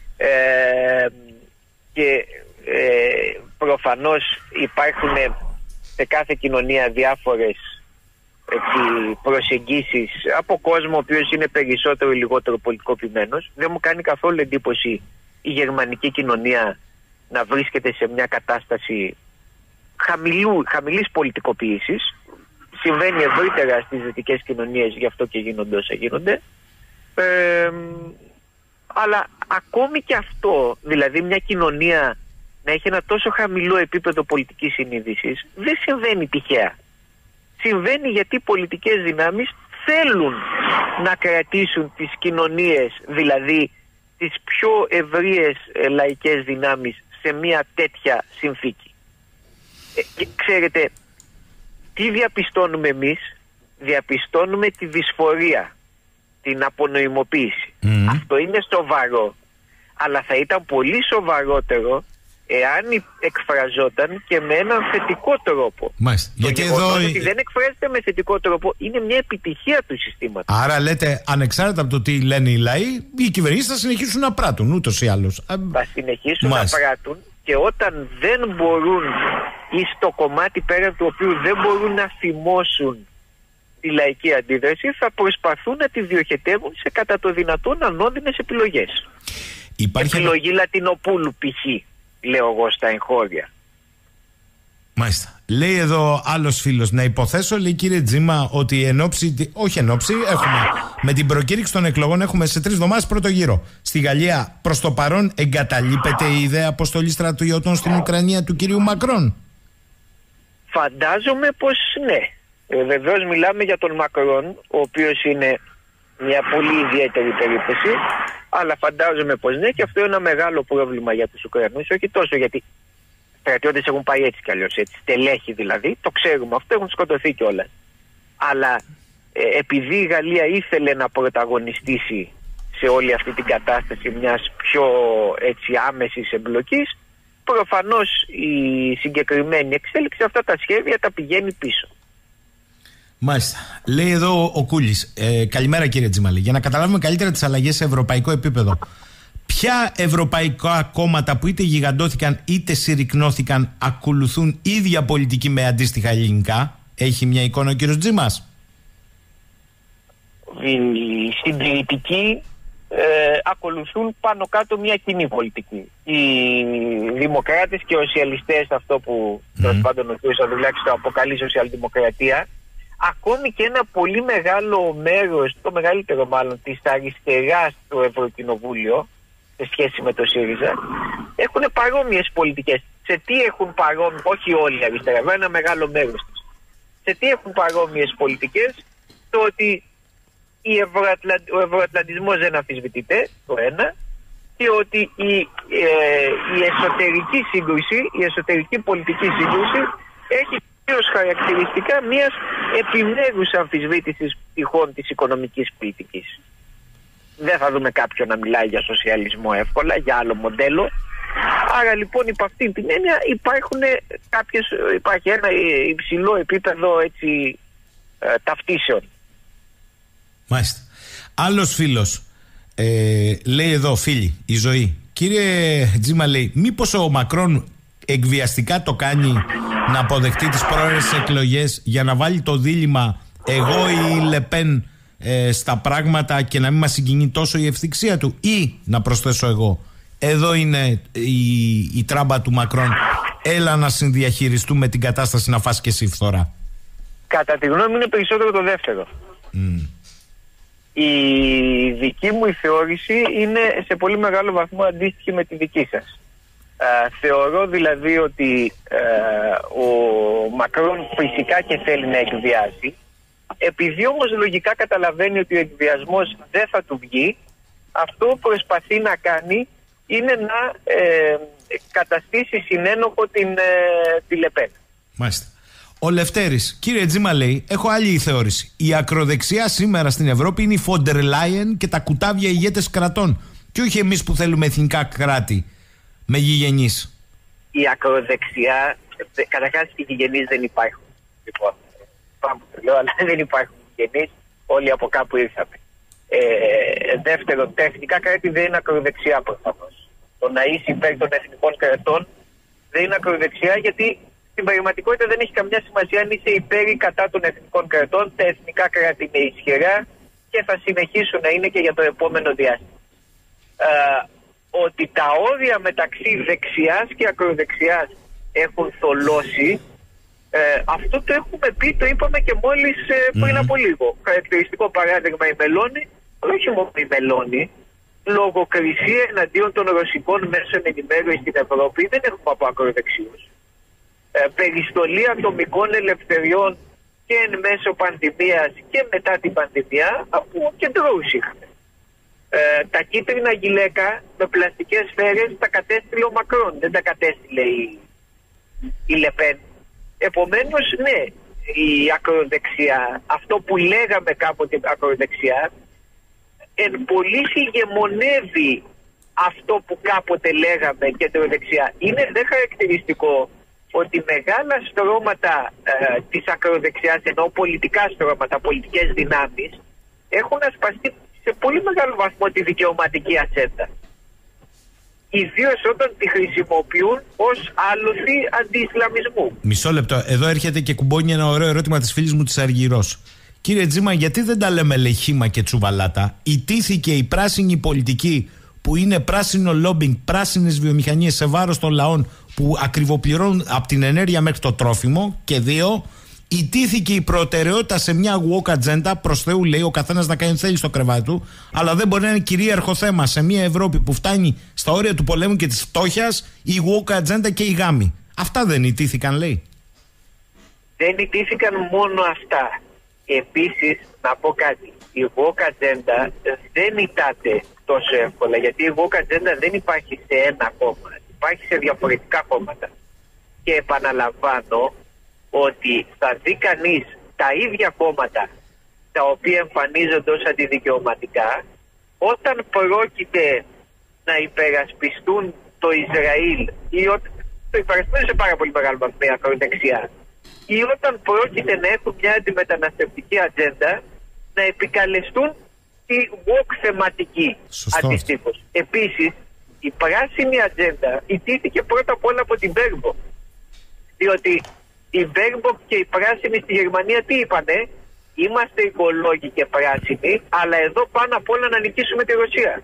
Και προφανώς υπάρχουν σε κάθε κοινωνία διάφορες προσεγγίσεις από κόσμο ο οποίος είναι περισσότερο ή λιγότερο πολιτικοποιημένος. Δεν μου κάνει καθόλου εντύπωση η γερμανική κοινωνία να βρίσκεται σε μια κατάσταση χαμηλής πολιτικοποίησης. Συμβαίνει ευρύτερα στις δυτικές κοινωνίες, γι' αυτό και γίνονται όσα γίνονται. Αλλά ακόμη και αυτό, δηλαδή μια κοινωνία να έχει ένα τόσο χαμηλό επίπεδο πολιτικής συνείδησης, δεν συμβαίνει τυχαία. Συμβαίνει γιατί οι πολιτικές δυνάμεις θέλουν να κρατήσουν τις κοινωνίες, δηλαδή τις πιο ευρείες λαϊκές δυνάμεις, σε μια τέτοια συνθήκη. Και ξέρετε, τι διαπιστώνουμε εμείς? Διαπιστώνουμε τη δυσφορία, την απονοημοποίηση. Αυτό είναι σοβαρό, αλλά θα ήταν πολύ σοβαρότερο εάν εκφραζόταν και με έναν θετικό τρόπο. Μάλιστα. Γιατί εδώ ότι δεν εκφράζεται με θετικό τρόπο είναι μια επιτυχία του συστήματος. Άρα λέτε, ανεξάρτητα από το τι λένε οι λαοί, οι κυβερνήσεις θα συνεχίσουν να πράττουν ούτως ή άλλως. Θα συνεχίσουν να πράττουν, και όταν δεν μπορούν, ή στο κομμάτι πέραν του οποίου δεν μπορούν να θυμώσουν τη λαϊκή αντίδραση, θα προσπαθούν να τη διοχετεύουν σε κατά το δυνατόν ανώδυνες επιλογές. Επιλογή Λατινοπούλου π.χ. λέω εγώ στα εγχώρια. Μάλιστα. Λέει εδώ άλλος φίλος, να υποθέσω, λέει, κύριε Τζίμα, ότι έχουμε με την προκήρυξη των εκλογών έχουμε σε 3 εβδομάδες πρώτο γύρο. Στη Γαλλία προς το παρόν εγκαταλείπεται η ιδέα αποστολή στρατιωτών στην Ουκρανία του κυρίου Μακρόν? Φαντάζομαι πως ναι. Βεβαίως μιλάμε για τον Μακρόν, ο οποίος είναι μια πολύ ιδιαίτερη περίπτωση, αλλά φαντάζομαι πως ναι, και αυτό είναι ένα μεγάλο πρόβλημα για τους Ουκρανούς, όχι τόσο γιατί οι στρατιώτες έχουν πάει έτσι κι αλλιώς, έτσι, στελέχοι δηλαδή, το ξέρουμε αυτό, έχουν σκοτωθεί κιόλας. Αλλά επειδή η Γαλλία ήθελε να πρωταγωνιστήσει σε όλη αυτή την κατάσταση μιας πιο έτσι άμεσης εμπλοκής, προφανώς η συγκεκριμένη εξέλιξη αυτά τα σχέδια τα πηγαίνει πίσω. Μάλιστα. Λέει εδώ ο Κούλης. Καλημέρα κύριε Τζίμαλη. Για να καταλάβουμε καλύτερα τις αλλαγές σε ευρωπαϊκό επίπεδο, ποια ευρωπαϊκά κόμματα που είτε γιγαντώθηκαν είτε συρρικνώθηκαν ακολουθούν ίδια πολιτική με αντίστοιχα ελληνικά? Έχει μια εικόνα ο κύριος Τζίμας? Οι συντηρητικοί ακολουθούν πάνω κάτω μια κοινή πολιτική. Οι δημοκράτες και οι σοσιαλιστές, αυτό που τέλος πάντων ο κ. Ανδρουλάκης το αποκαλεί σοσιαλδημοκρατία, ακόμη και ένα πολύ μεγάλο μέρος, το μεγαλύτερο μάλλον, της αριστεράς στο Ευρωκοινοβούλιο σε σχέση με το ΣΥΡΙΖΑ, έχουν παρόμοιες πολιτικές. Σε τι έχουν παρόμοιες, όχι όλοι οι αριστερά, αλλά ένα μεγάλο μέρος της. Σε τι έχουν παρόμοιες πολιτικές? Το ότι ο ευρωατλαντισμός δεν αμφισβητείται, το ένα, και ότι η εσωτερική σύγκρουση, η εσωτερική πολιτική σύγκρουση έχει ως χαρακτηριστικά μιας επιμέρους αμφισβήτησης πτυχών της οικονομικής πολιτικής. Δεν θα δούμε κάποιον να μιλάει για σοσιαλισμό εύκολα, για άλλο μοντέλο. Άρα λοιπόν υπ' αυτή την έννοια υπάρχει ένα υψηλό επίπεδο έτσι, ταυτίσεων. Μάλιστα. Άλλος φίλος λέει εδώ, φίλοι, η Ζωή. Κύριε Τζίμα, λέει, μήπως ο Μακρόν εκβιαστικά το κάνει να αποδεχτεί τις πρόορες εκλογές για να βάλει το δίλημμα εγώ ή η Λεπέν στα πράγματα και να μην μας συγκινεί τόσο η ευθυξία του? Ή, να προσθέσω εγώ, εδώ είναι η τράμπα του Μακρόν, έλα να συνδιαχειριστούμε την κατάσταση να φας και εσύ φθορά? Κατά τη γνώμη είναι περισσότερο το δεύτερο. Η δική μου η θεώρηση είναι σε πολύ μεγάλο βαθμό αντίστοιχη με τη δική σας. Θεωρώ δηλαδή ότι ο Μακρόν φυσικά και θέλει να εκβιάσει, επειδή όμως λογικά καταλαβαίνει ότι ο εκβιασμός δεν θα του βγει, αυτό που προσπαθεί να κάνει είναι να καταστήσει συνένοχο τη Λεπέν. Μάλιστα. Ο Λευτέρης, κύριε Τζίμα, λέει, έχω άλλη θεώρηση. Η ακροδεξιά σήμερα στην Ευρώπη είναι η Φόντερ Λάιεν και τα κουτάβια ηγέτες κρατών, και όχι εμείς που θέλουμε εθνικά κράτη με γηγενείς. Η ακροδεξιά, καταρχάς οι γηγενείς δεν υπάρχουν. Λοιπόν, πάμε το λέω, αλλά δεν υπάρχουν γηγενείς, όλοι από κάπου ήρθαμε. Δεύτερον, τα εθνικά κράτη δεν είναι ακροδεξιά προφανώς. Το να είσαι υπέρ των εθνικών κρατών δεν είναι ακροδεξιά, γιατί στην πραγματικότητα δεν έχει καμιά σημασία αν είσαι υπέρ ή κατά των εθνικών κρατών. Τα εθνικά κράτη είναι ισχυρά και θα συνεχίσουν να είναι και για το επόμενο διάστημα. Ότι τα όρια μεταξύ δεξιάς και ακροδεξιάς έχουν θολώσει, αυτό το έχουμε πει, το είπαμε και μόλις πριν από λίγο. Χαρακτηριστικό παράδειγμα η Μελώνη, όχι μόνο η Μελώνη, λογοκρισία εναντίον των ρωσικών μέσων ενημέρωσης στην Ευρώπη δεν έχουμε από ακροδεξιούς. Περιστολή ατομικών ελευθεριών και εν μέσω πανδημίας και μετά την πανδημία από κεντρώους είχαμε. Τα κίτρινα γυλαίκα με πλαστικές σφαίρες τα κατέστηλε ο Μακρόν, δεν τα κατέστηλε η Λεπέν. Επομένως, ναι, η ακροδεξιά, αυτό που λέγαμε κάποτε ακροδεξιά, εν πολλής ηγεμονεύει αυτό που κάποτε λέγαμε κεντροδεξιά. Είναι δε χαρακτηριστικό ότι μεγάλα στρώματα της ακροδεξιάς, ενώ πολιτικά στρώματα, πολιτικές δυνάμεις, έχουν ασπαστεί σε πολύ μεγάλο βαθμό τη δικαιωματική ατζέντα. Ιδίως όταν τη χρησιμοποιούν ως άλοθη αντι-Ισλαμισμού. Μισό λεπτό. Εδώ έρχεται και κουμπώνει ένα ωραίο ερώτημα της φίλης μου της Αργυρός. Κύριε Τζίμα, γιατί δεν τα λέμε λεχήμα και τσουβαλάτα? Ιτήθηκε η πράσινη πολιτική, που είναι πράσινο λόμπινγκ, πράσινες βιομηχανίες σε βάρος των λαών που ακριβοπληρώνουν από την ενέργεια μέχρι το τρόφιμο. Και δύο, ιτήθηκε η προτεραιότητα σε μια woke agenda. Προς Θεού, λέει, ο καθένας να κάνει ό,τι θέλει στο κρεβάτι του, αλλά δεν μπορεί να είναι κυρίαρχο θέμα σε μια Ευρώπη που φτάνει στα όρια του πολέμου και της φτώχειας η woke agenda και η γάμη. Αυτά δεν ιτήθηκαν, λέει? Δεν ιτήθηκαν μόνο αυτά. Επίσης, να πω κάτι. η woke ατζέντα δεν ητάται τόσο εύκολα, γιατί η woke ατζέντα δεν υπάρχει σε ένα κόμμα, υπάρχει σε διαφορετικά κόμματα. Και επαναλαμβάνω ότι θα δει κανείς τα ίδια κόμματα τα οποία εμφανίζονται ως αντιδικαιωματικά, όταν πρόκειται να υπερασπιστούν το Ισραήλ ή το υπερασπίζουν σε πάρα πολύ μεγάλο βαθμό η ακροδεξιά, ή όταν πρόκειται να έχουν μια αντιμεταναστευτική ατζέντα, να επικαλεστούν τη woke θεματική αντιστοίχως. Επίσης, η πράσινη ατζέντα ιτήθηκε πρώτα απ' όλα από την Μπέρμποκ. Διότι η Μπέρμποκ και οι πράσινοι στη Γερμανία τι είπανε? Είμαστε οικολόγοι και πράσινοι, αλλά εδώ πάνω απ' όλα να νικήσουμε τη Ρωσία.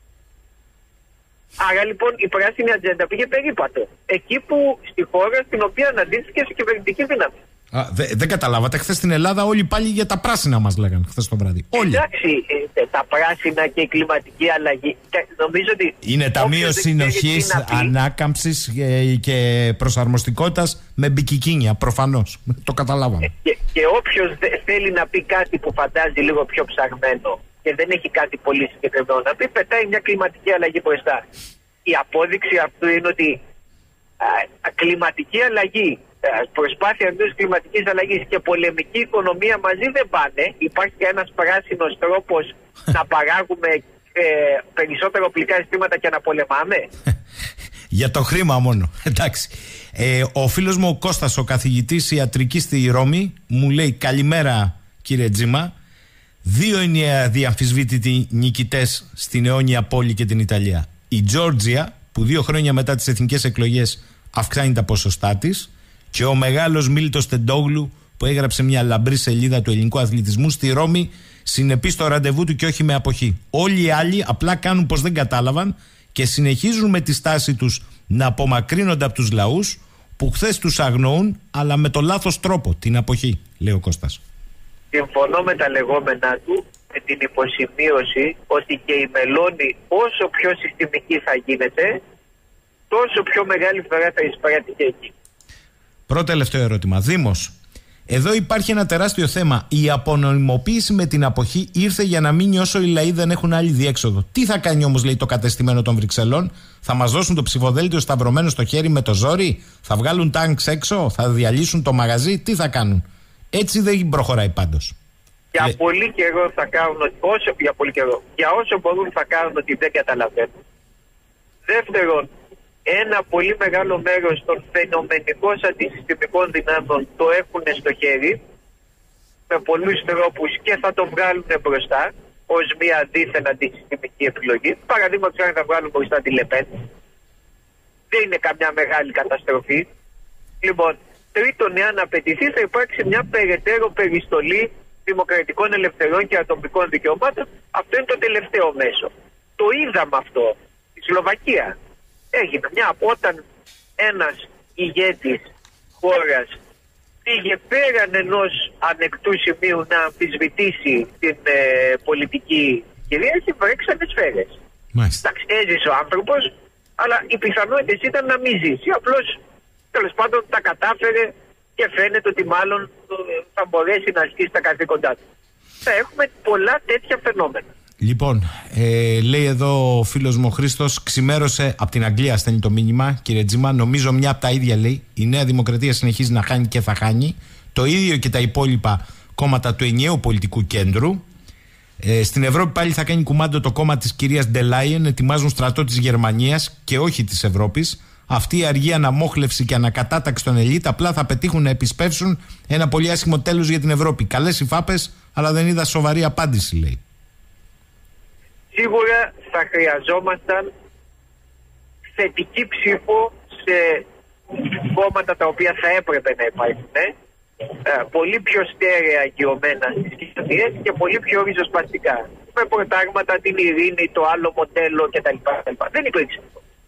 Άρα λοιπόν η πράσινη ατζέντα πήγε περίπατο. Εκεί που στη χώρα στην οποία αναδύθηκε σε κυβερνητική δύναμη. Δεν καταλάβατε, χθες στην Ελλάδα όλοι πάλι για τα πράσινα μας λέγανε χθες το βράδυ. Όλοι. Εντάξει, τα πράσινα και η κλιματική αλλαγή. Νομίζω ότι είναι ταμείο συνοχής, ανάκαμψης και προσαρμοστικότητας με μπικικίνια, προφανώς. Το καταλάβαμε. Και όποιος θέλει να πει κάτι που φαντάζει λίγο πιο ψαγμένο και δεν έχει κάτι πολύ συγκεκριμένο να πει, πετάει μια κλιματική αλλαγή μπροστά. Η απόδειξη αυτού είναι ότι κλιματική αλλαγή, προσπάθεια εντός κλιματικής αλλαγής και πολεμική οικονομία μαζί δεν πάνε. Υπάρχει ένας πράσινος τρόπος να παράγουμε περισσότερο οπλικά συστήματα και να πολεμάμε? Για το χρήμα μόνο. Εντάξει. Ο φίλος μου ο Κώστας, ο καθηγητής ιατρικής στη Ρώμη, μου λέει καλημέρα κύριε Τζίμα. 2 είναι οι αδιαμφισβήτητοι νικητές στην αιώνια πόλη και την Ιταλία. Η Τζόρτζια, που 2 χρόνια μετά τις εθνικές εκλογές αυξάνει τα ποσοστά της, και ο μεγάλος Μίλτος Τεντόγλου, που έγραψε μια λαμπρή σελίδα του ελληνικού αθλητισμού στη Ρώμη, συνεπεί στο ραντεβού του και όχι με αποχή. Όλοι οι άλλοι απλά κάνουν πως δεν κατάλαβαν και συνεχίζουν με τη στάση τους να απομακρύνονται από τους λαούς που χθες τους αγνοούν, αλλά με το λάθος τρόπο, την αποχή, λέει ο Κώστας. Συμφωνώ με τα λεγόμενά του, με την υποσημείωση ότι και η Μελώνη όσο πιο συστημική θα γίνεται, τόσο πιο μεγάλη φορά θα εισπράττει και εκεί. Πρώτο τελευταίο ερώτημα. Δήμος, εδώ υπάρχει ένα τεράστιο θέμα. Η απονομιμοποίηση με την αποχή ήρθε για να μείνει όσο οι λαοί δεν έχουν άλλη διέξοδο. Τι θα κάνει όμως, λέει το κατεστημένο των Βρυξελών? Θα μας δώσουν το ψηφοδέλτιο σταυρωμένο στο χέρι με το ζόρι? Θα βγάλουν τάγκς έξω? Θα διαλύσουν το μαγαζί? Τι θα κάνουν? Έτσι δεν προχωράει πάντως. Για πολύ καιρό θα κάνουν για όσο μπορούν θα κάνουν ότι δεν καταλαβαίνουν. Δεύτερον, ένα πολύ μεγάλο μέρος των φαινομενικώς αντισυστημικών δυνάμεων το έχουν στο χέρι με πολλούς τρόπους και θα το βγάλουν μπροστά ως μια αντίθεν αντισυστημική επιλογή. Παραδείγματος χάρη θα βγάλουν μπροστά τη Λεπέν. Δεν είναι καμιά μεγάλη καταστροφή. Λοιπόν, τρίτον, εάν απαιτηθεί, θα υπάρξει μια περαιτέρω περιστολή δημοκρατικών ελευθεριών και ατομικών δικαιωμάτων. Αυτό είναι το τελευταίο μέσο. Το είδαμε αυτό στη Σλοβακία. Έγινε όταν ένας ηγέτης χώρας πήγε πέραν ενός ανεκτού σημείου να αμφισβητήσει την πολιτική κυρίαρχη, βρέξανε σφαίρες. Εντάξει, έζησε ο άνθρωπος, αλλά οι πιθανότητες ήταν να μην ζήσει. Απλώς, τέλος πάντων, τα κατάφερε και φαίνεται ότι μάλλον θα μπορέσει να ασκήσει τα καθήκοντά του. Θα έχουμε πολλά τέτοια φαινόμενα. Λοιπόν, λέει εδώ ο φίλος μου ο Χρήστος, ξημέρωσε από την Αγγλία, στέλνει το μήνυμα, κύριε Τζίμα. Νομίζω μια από τα ίδια λέει. Η Νέα Δημοκρατία συνεχίζει να χάνει και θα χάνει. Το ίδιο και τα υπόλοιπα κόμματα του ενιαίου πολιτικού κέντρου. Στην Ευρώπη πάλι θα κάνει κουμάντο το κόμμα της κυρίας Ντελάιεν. Ετοιμάζουν στρατό της Γερμανίας και όχι της Ευρώπης. Αυτή η αργή αναμόχλευση και ανακατάταξη των ελίτ απλά θα πετύχουν να επισπεύσουν ένα πολύ άσχημο τέλος για την Ευρώπη. Καλές οι φάπες, αλλά δεν είδα σοβαρή απάντηση, λέει. Σίγουρα θα χρειαζόμασταν θετική ψήφο σε κόμματα τα οποία θα έπρεπε να υπάρχουν, πολύ πιο στέρεα αγκυωμένα στις κοινωνίες και πολύ πιο ριζοσπαστικά. Με προτάγματα, την ειρήνη, το άλλο μοντέλο κτλ. Δεν υπήρξε.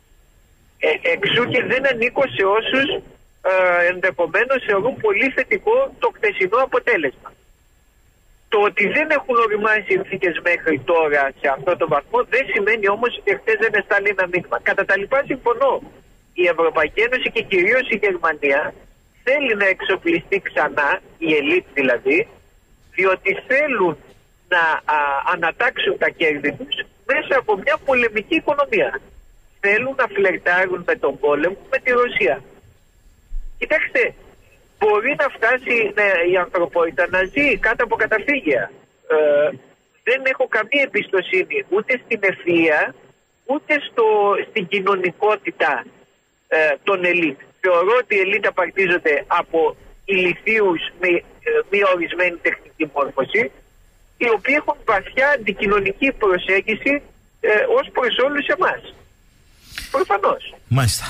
Εξού και δεν ανήκω σε όσους ενδεχομένως θεωρούν πολύ θετικό το χτεσινό αποτέλεσμα. Το ότι δεν έχουν οριμάσει συνθήκες μέχρι τώρα σε αυτόν τον βαθμό δεν σημαίνει όμως ότι χτες δεν εστάλει ένα μήνυμα. Κατά τα λοιπά συμφωνώ. Η Ευρωπαϊκή Ένωση και κυρίως η Γερμανία θέλει να εξοπλιστεί ξανά, η ελίτ δηλαδή, διότι θέλουν να ανατάξουν τα κέρδη τους μέσα από μια πολεμική οικονομία. Θέλουν να φλερτάρουν με τον πόλεμο, με τη Ρωσία. Κοιτάξτε, μπορεί να φτάσει η ανθρωπότητα να ζει κάτω από καταφύγια. Δεν έχω καμία εμπιστοσύνη ούτε στην ευφυΐα, ούτε στην κοινωνικότητα των ελίτ. Θεωρώ ότι οι ελίτ απαρτίζονται από ηλιθίους με μία ορισμένη τεχνική μόρφωση, οι οποίοι έχουν βαθιά αντικοινωνική προσέγγιση ως προς όλους εμάς. Προφανώς. Μάλιστα.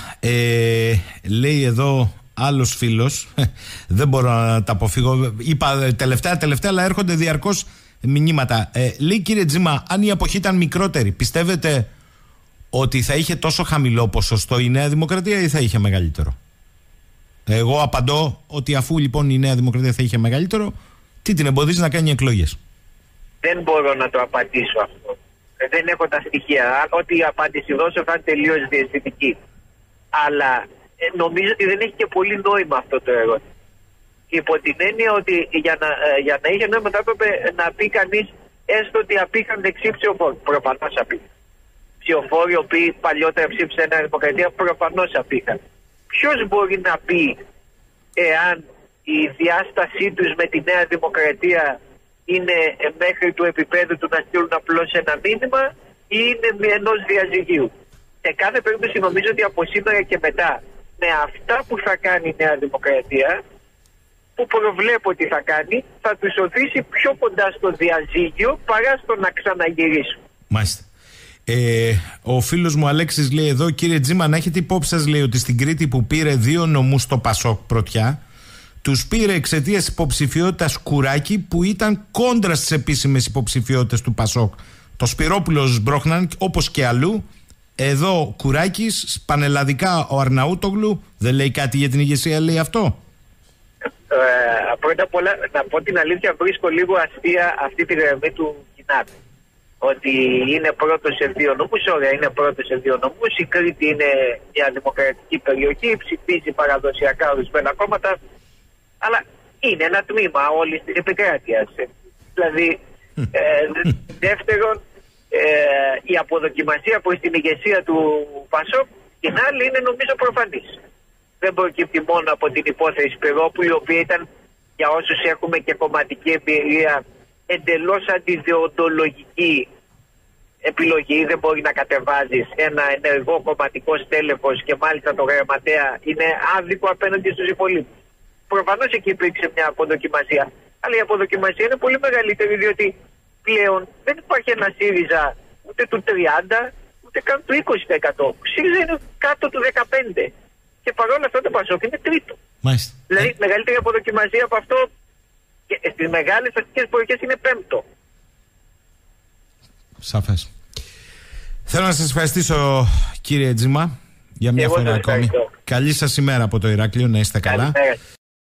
Λέει εδώ άλλος φίλος, δεν μπορώ να τα αποφύγω, είπα τελευταία, αλλά έρχονται διαρκώς μηνύματα. Λέει, κύριε Τζίμα, αν η αποχή ήταν μικρότερη, πιστεύετε ότι θα είχε τόσο χαμηλό ποσοστό η Νέα Δημοκρατία ή θα είχε μεγαλύτερο? Εγώ απαντώ ότι αφού λοιπόν η Νέα Δημοκρατία θα είχε μεγαλύτερο, τι την εμποδίζει να κάνει εκλογές? Δεν μπορώ να το απαντήσω αυτό. Δεν έχω τα στοιχεία. Ό,τι η απάντηση δώσω θα είναι τελείως διαισθητική. Αλλά νομίζω ότι δεν έχει και πολύ νόημα αυτό το ερώτημα. Υπό την έννοια ότι για να είχε νόημα θα έπρεπε να πει κανείς έστω ότι απήχαν δεξί ψηφοφόροι. Προφανώς απήχαν. Ψηφοφόροι οι οποίοι παλιότερα ψήφισαν Νέα Δημοκρατία προφανώς απήχαν. Ποιος μπορεί να πει εάν η διάστασή τους με τη Νέα Δημοκρατία είναι μέχρι του επίπεδου του να στείλουν απλώς ένα μήνυμα ή είναι ενός διαζυγίου? Σε κάθε περίπτωση νομίζω ότι από σήμερα και μετά, με αυτά που θα κάνει η Νέα Δημοκρατία, που προβλέπω ότι θα κάνει, θα τους οδηγήσει πιο κοντά στο διαζύγιο παρά στο να ξαναγυρίσουν. Μάλιστα. Ο φίλος μου Αλέξης λέει εδώ, κύριε Τζίμα, να έχετε υπόψη σας, λέει, ότι στην Κρήτη που πήρε 2 νομούς στο Πασόκ πρωτιά, τους πήρε εξαιτίας υποψηφιότητας Κουράκη που ήταν κόντρα στις επίσημες υποψηφιότητες του Πασόκ. Το Σπυρόπουλος μπρόχναν όπως και αλλού. Εδώ Κουράκης, πανελλαδικά ο Αρναούτογλου. Δεν λέει κάτι για την ηγεσία, λέει αυτό? Πρώτα απ' όλα, να πω την αλήθεια, βρίσκω λίγο αστεία αυτή τη γραμμή του Κινάτη. Ότι είναι πρώτος σε 2 νομούς, ωραία, είναι πρώτος σε 2 νομούς. Η Κρήτη είναι μια δημοκρατική περιοχή, ψηφίζει παραδοσιακά ορισμένα κόμματα, αλλά είναι ένα τμήμα όλης της επικράτειας. Δηλαδή, δεύτερον, η αποδοκιμασία προς την ηγεσία του Πασόκ την άλλη είναι νομίζω προφανής. Δεν προκύπτει μόνο από την υπόθεση Σπυρόπουλου, η οποία ήταν, για όσους έχουμε και κομματική εμπειρία, εντελώς αντιδιοντολογική επιλογή. Δεν μπορεί να κατεβάζεις ένα ενεργό κομματικό στέλεχος και μάλιστα το γραμματέα, είναι άδικο απέναντι στους υπολείπους. Προφανώς εκεί υπήρξε μια αποδοκιμασία, αλλά η αποδοκιμασία είναι πολύ μεγαλύτερη, διότι πλέον δεν υπάρχει ένα ΣΥΡΙΖΑ ούτε του 30 ούτε καν του 20%. Ο ΣΥΡΙΖΑ είναι κάτω του 15%. Και παρόλα αυτά το Πασόκ είναι τρίτο. Μάλιστα. Δηλαδή μεγαλύτερη αποδοκιμασία από αυτό στις μεγάλες αστικές περιοχές είναι 5ο. Σαφές. Θέλω να σας ευχαριστήσω, κύριε Τζίμα, για μια φορά ακόμη. Καλή σας ημέρα από το Ηράκλειο, να είστε καλά.